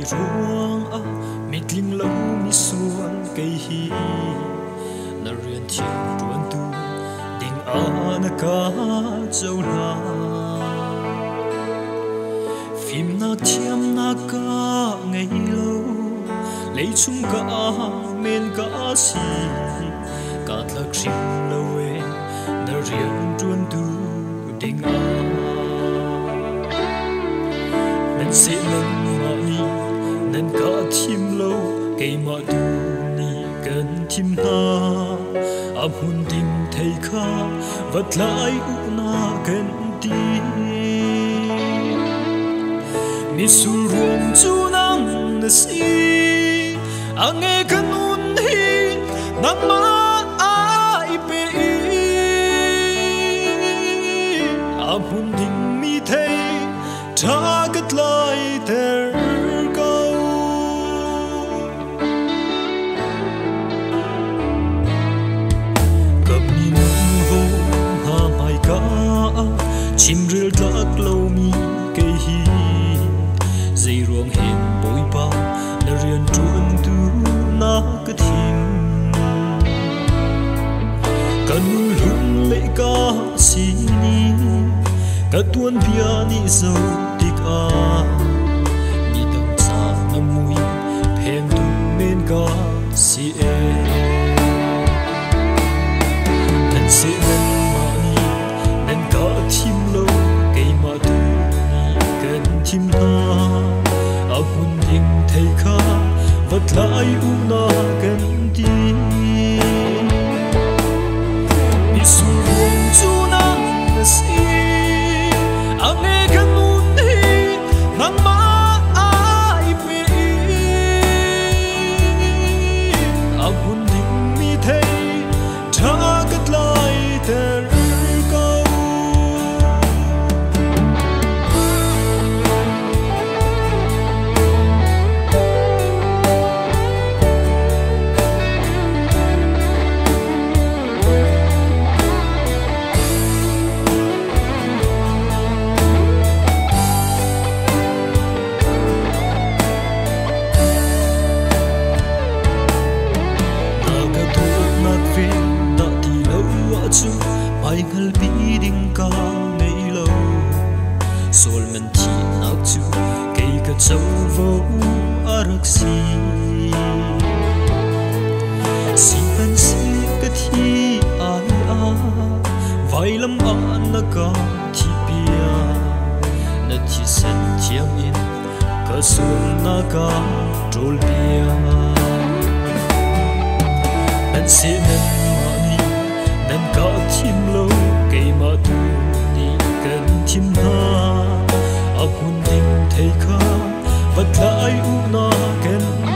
ruộng à mệt linh lâu mi xuân cây hi na riêng thiên ruộng tu đình na cá châu la phim na thiam na cá ngày lâu lấy chung cá men cá si cá lạc sim lâu em na riêng ruộng tu đình nên sẽ lần mà ni nên cả thêm lâu cây mà tu ni cần thêm na áp hun tim thấy khá vật lại u na cần ti mi su ruộng chu nang na si ang e kanun hi nang ma ai pe áp hun tim mi thấy ta gật lại ter câu cầm ni nung vô ha mai cá chim rêu lắc lâu mi cây hi dây ruộng hẹn bội bao na riêng truân tu na cái thìm cần lung lệ cá xí ni cả tuôn bia ni dâu tik a mi dang sa na mui phem tu men ka si e nan se nan ma ni nan ka thim lo cây ma tu ni cần thim na a hun ding thei kha vật lại u na cần ti mi su ruộng chu na na si ang e kanun hi nang ma ai pe ang hun ding mi thấy tha gat lai ter câu chu mai ngal bi ding ka nei lo sol man thi nak chu cây ka chau vo arak si si ban si ka thi ai a vai lam a na ka thi pia na thi san thiam in ka sun na ka trol pia nan se nan nên có thêm lâu cây mà tu ni cần thêm na áp hun ding thấy khá vật lại u na cần